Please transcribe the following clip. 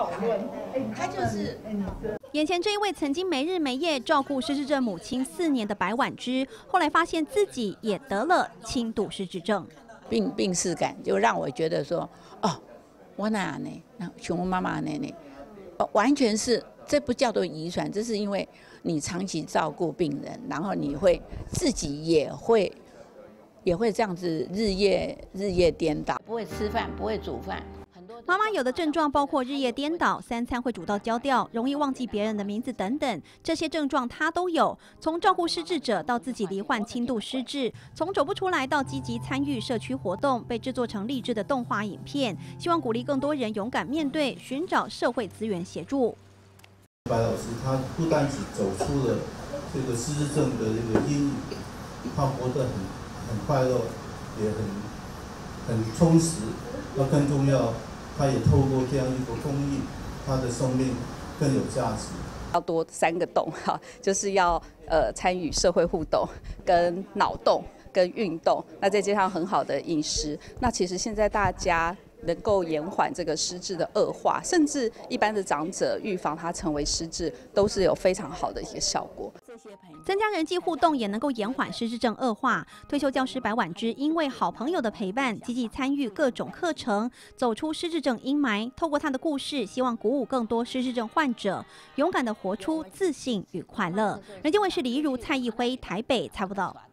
讨论。他就是眼前这一位曾经没日没夜照顾失智症母亲4年的白婉芝，后来发现自己也得了轻度失智症， 病逝感就让我觉得说，哦，我哪呢？像我妈妈呢，完全是这不叫做遗传，这是因为你长期照顾病人，然后你会自己也会这样子日夜颠倒，不会吃饭，不会煮饭。 妈妈有的症状包括日夜颠倒、3餐会煮到焦掉、容易忘记别人的名字等等，这些症状她都有。从照顾失智者到自己罹患轻度失智，从走不出来到积极参与社区活动，被制作成励志的动画影片，希望鼓励更多人勇敢面对，寻找社会资源协助。 白老师他不单只走出了这个失智症的这个阴影，他活得很快乐，也很充实。那更重要，他也透过这样一个公益，他的生命更有价值。 要多3个动哈，就是要参与社会互动、跟脑动、跟运动，那再加上很好的饮食。那其实现在大家能够延缓这个失智的恶化，甚至一般的长者预防他成为失智，都是有非常好的一些效果。 增加人际互动也能够延缓失智症恶化。退休教师白婉芝因为好朋友的陪伴，积极参与各种课程，走出失智症阴霾。透过她的故事，希望鼓舞更多失智症患者，勇敢地活出自信与快乐。人间卫视李一如、蔡义辉台北采报道。